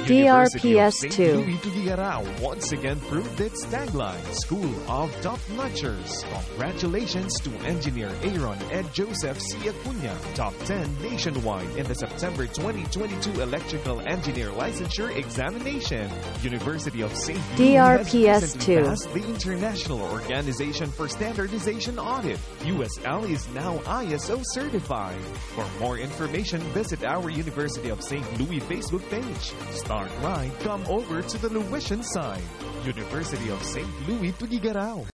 DRPS St. 2. Louis Tuguegarao once again proved its tagline, School of Top Notchers. Congratulations to Engineer Aaron Ed Joseph C. Acuña, top 10 nationwide in the September 2022 Electrical Engineer Licensure Examination. University of St. Louis DRPS has recently 2. passed the International Organization for Standardization Audit. USL is now ISO certified. For more information, visit our University of St. Louis Facebook page. Start right, come over to the Louisian side. University of St. Louis Tuguegarao.